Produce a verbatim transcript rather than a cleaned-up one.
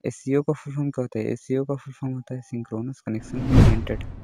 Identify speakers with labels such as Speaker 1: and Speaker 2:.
Speaker 1: SCO का full form क्या होता है? एससीओ का फुल फॉर्म होता है सिंक्रोनस कनेक्शन ओरिएंटेड